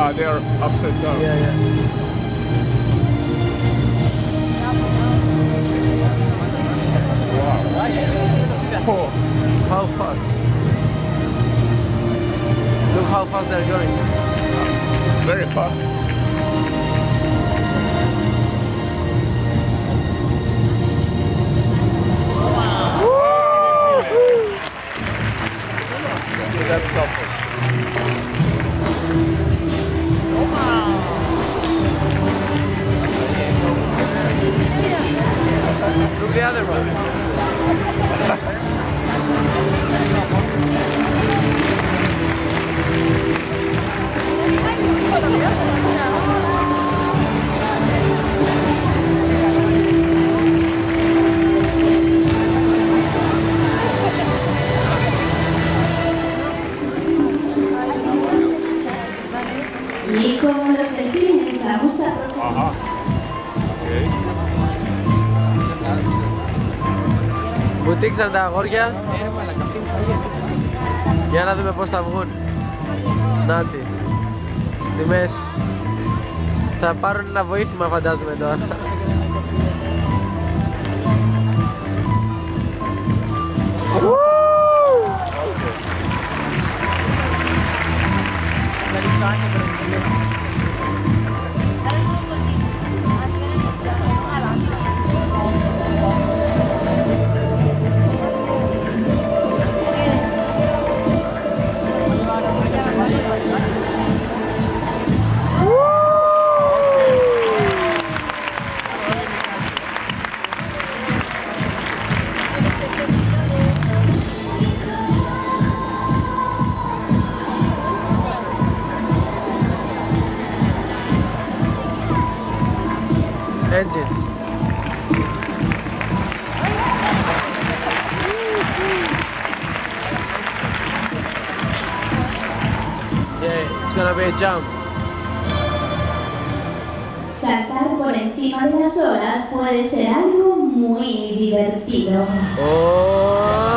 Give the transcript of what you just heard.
they are upside down. Yeah, yeah. Wow. Oh, How fast? Look how fast they're going. very fast. That's something. Look the other one. Y como los delfines a mucha profundidad. Aha. Okay. Που τίξαν τα αγόρια. Για να δούμε πώς θα βγουν. Νάτι. Στη μέση. Θα πάρουν ένα βοήθημα φαντάζομαι τώρα. Engines. Yeah, it's gonna be a jump. Saltar por encima de las olas puede ser algo muy divertido. Oh.